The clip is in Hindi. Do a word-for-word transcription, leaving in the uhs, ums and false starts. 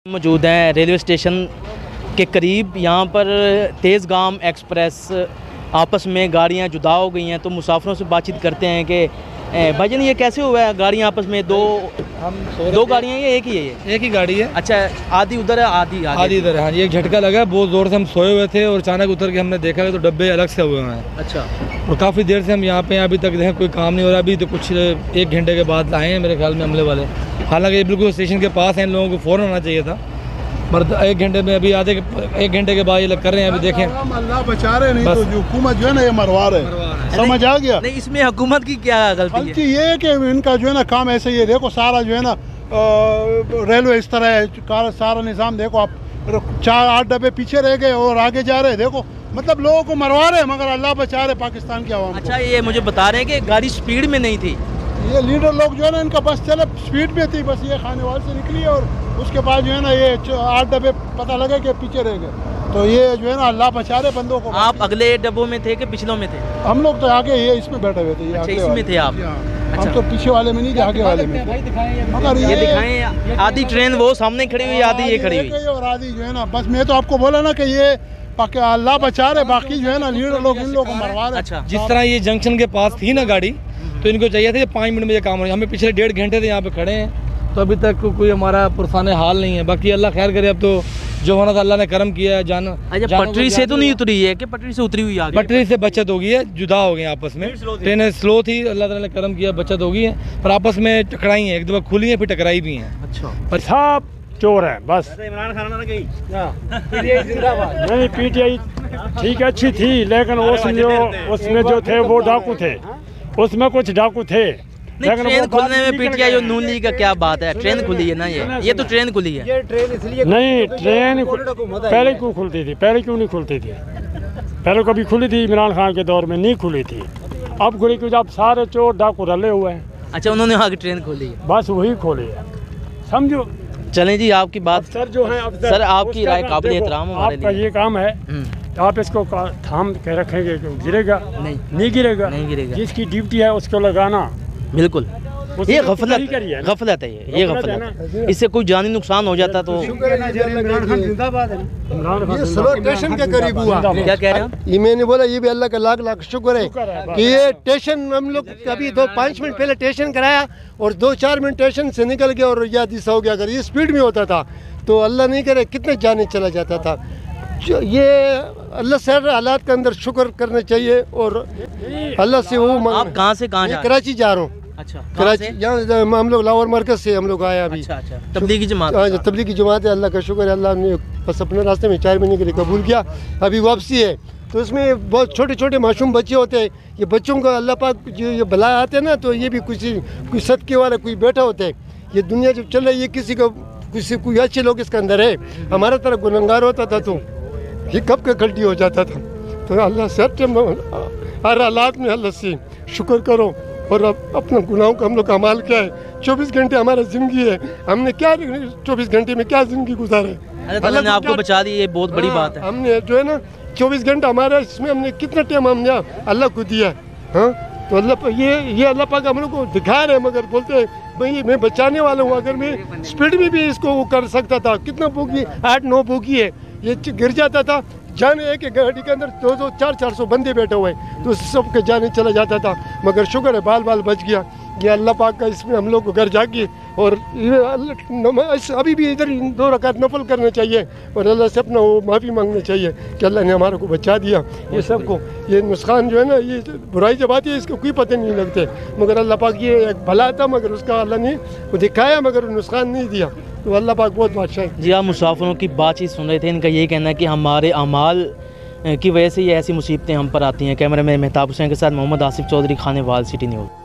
मौजूद हैं रेलवे स्टेशन के करीब। यहाँ पर तेज़गाम एक्सप्रेस आपस में गाड़ियाँ जुदा हो गई हैं, तो मुसाफिरों से बातचीत करते हैं कि भाईजान ये कैसे हुआ है, गाड़ियाँ आपस में दो हम दो गाड़ियाँ ये एक ही है? ये एक ही गाड़ी है। अच्छा, आधी उधर है आधी आधी इधर है। हाँ, ये एक झटका लगा, बहुत ज़ोर से हम सोए हुए थे और अचानक उतर के हमने देखा तो डब्बे अलग से हुए हैं। अच्छा, और काफ़ी देर से हम यहाँ पे अभी तक देखें कोई काम नहीं हो रहा। अभी तो कुछ एक घंटे के बाद आए हैं मेरे ख्याल में हमले वाले। हालांकि ये बिल्कुल स्टेशन के पास हैं, इन लोगों को फ़ौरन आना चाहिए था, मगर एक घंटे में अभी आधे एक घंटे के बाद ये लोग कर रहे हैं। अभी देखें, अल्लाह बचा रहे, नहीं तो हुकूमत जो है ना ये मरवा रहे है। समझ आ गया? नहीं, इसमें हुकूमत की क्या गलती है? गलती ये है कि इनका जो है ना काम ऐसे ही है। देखो सारा जो है ना रेलवे इस तरह है, सारा निज़ाम देखो आप, चार आठ डब्बे पीछे रह गए और आगे जा रहे। देखो मतलब लोगों को मरवा रहे हैं, मगर अल्लाह बचा रहे पाकिस्तान की आवाम। अच्छा, ये मुझे बता रहे हैं कि गाड़ी स्पीड में नहीं थी। ये लीडर लोग जो है ना इनका बस चले स्पीड में थी, बस ये खानेवाल से निकली और उसके बाद जो है ना ये आठ डब्बे पता लगे कि पीछे रह गए। तो ये जो है ना अल्लाह बचा रहे बंदों को। आप अगले डब्बों में थे कि पिछलों में थे? हम लोग तो आगे ये इसमें बैठे हुए थे। ये अच्छा, इसमें थे आप? अच्छा। हम तो पीछे वाले में नहीं थे, आगे वाले में। मगर ये दिखाएं, आधी ट्रेन वो सामने खड़ी हुई, आधी ये खड़ी हुई और आधी जो है ना, बस मैं तो आपको बोला ना कि ये अल्लाह बचा रहे, बाकी जो है ना लीडर लोग इन लोगों को मरवा रहे। अच्छा, जिस तरह ये जंक्शन के पास थी ना गाड़ी, तो इनको चाहिए था पाँच मिनट में ये काम हो। हमें पिछले डेढ़ घंटे से यहाँ पे खड़े हैं, तो अभी तक कोई हमारा पुरसाने हाल नहीं है। बाकी अल्लाह खैर करे, अब तो जो होना था अल्लाह ने करम किया है। जान अच्छा, पटरी से तो नहीं उतरी है कि पटरी से उतरी हुई आगे? पटरी से बचत हो गई है, जुदा हो गए आपस में। ट्रेनें स्लो थी, अल्लाह ताला ने करम किया, बचत हो गई है, पर आपस में टकराई हैं। एक दफा खुली है, फिर टकराई भी हैं। अच्छा, पर सब चोर है बस। इमरान खान ना गई नहीं, पीटीआई ठीक है, अच्छी थी, लेकिन उसमें जो उसमें जो थे वो डाकू थे, उसमें कुछ डाकू थे। लेकिन ट्रेन खुलने में पीटीआई और नून लीग का क्या बात है? ट्रेन खुली है ना, ये ये तो ट्रेन खुली है। ये ट्रेन इसलिए नहीं, ट्रेन पहले क्यों खुलती थी? पहले क्यों नहीं खुलती थी? पहले कभी खुली थी? इमरान खान के दौर में नहीं खुली थी, अब खुली क्यों? जब सारे चोर डाकू रले हुए हैं। अच्छा, उन्होंने आगे ट्रेन खोली है, बस वही खोली है, समझो। चलें जी, आपकी बात सर जो है सर, आपकी राय काबिल एहतराम हमारे लिए। आपका ये काम है, आप इसको थाम के रखेंगे, गिरेगा नहीं, नहीं गिरेगा, नहीं गिरेगा। जिसकी ड्यूटी है उसको लगाना। बिल्कुल, ये गफलत गफलत है, ये ये गफलत है। इससे कोई जानी नुकसान हो जाता तो। स्टेशन के करीब हुआ। क्या कह रहे हैं? ये मैंने बोला, ये भी अल्लाह का लाख लाख शुक्र है कि ये स्टेशन हम लोग अभी दो पाँच मिनट पहले स्टेशन कराया और दो चार मिनट स्टेशन से निकल गया और याद हिस्सा हो गया। अगर ये स्पीड में होता था तो अल्लाह नहीं करे कितने जाने चला जाता था। ये अल्लाह से हालात के अंदर शुक्र करना चाहिए और अल्लाह से वो। आप कहाँ से कहाँ जा रहे हैं? कराची जा रहा हूँ। अच्छा, कराची, यहाँ हम लोग लाहौर मरकज से हम लोग आए अभी। अच्छा, अच्छा, तबलीगी जमात? हाँ, तबलीगी जमात है। अल्लाह का शुक्र है, अल्लाह ने बस अपने रास्ते में चार महीने के लिए कबूल किया, अभी वापसी है। तो इसमें बहुत छोटे छोटे मासूम बच्चे होते हैं, ये बच्चों को अल्लाह पाक जो ये भला आते हैं ना, तो ये भी किसी कोई सदके वाला कोई बैठा होता है। ये दुनिया जब चल रही है, किसी को किसी कोई अच्छे लोग इसके अंदर है। हमारा तरह गुनहगार होता था तो ये कब का गलती हो जाता था। तो अल्लाह से हर हालात में अल्लाह से शुक्र करो और अब अपने गुनाहों का हम लोग का अमाल क्या है। चौबीस घंटे हमारा ज़िंदगी है, हमने क्या चौबीस घंटे में क्या ज़िंदगी गुजारे? अल्लाह ने आपको बचा दी, ये बहुत बड़ी बात है। हमने जो है ना चौबीस घंटा हमारा, इसमें हमने कितना टाइम हमने अल्लाह को दिया। हाँ, तो अल्लाह ये ये अल्लाह पाक हम लोग को दिखा रहे हैं, मगर बोलते हैं भाई मैं बचाने वाला हूँ। अगर मैं स्पीड में भी इसको वो कर सकता था, कितना बोगी, आठ नौ बोगी है, ये गिर जाता था। जाने है कि गाड़ी के अंदर दो दो चार चार सौ बंदे बैठे हुए हैं, तो सब के जाने चला जाता था, मगर शुक्र है बाल बाल बच गया। ये अल्लाह पाक का इसमें हम लोग को घर जाके और ये अभी भी इधर दो रकात नफल करने चाहिए और अल्लाह से अपना वो माफ़ी मांगनी चाहिए कि अल्लाह ने हमारे को बचा दिया। ये सबको ये नुकसान जो है ना, ये बुराई जब आती है इसको कोई पता नहीं लगते, मगर अल्लाह पाक ये एक भला था, मगर उसका अल्लाह ने वो दिखाया, मगर नुकसान नहीं दिया। तो अल्लाह पाक बहुत बादशाह है। जी, आप मुसाफिरों की बातचीत सुन रहे थे। इनका यही कहना है कि हमारे अमाल की वजह से ये ऐसी मुसीबतें हम पर आती हैं। कैमरा मैन मेहताब हुसैन के साथ मोहम्मद आसिफ चौधरी, खानेवाल, सिटी न्यूज़।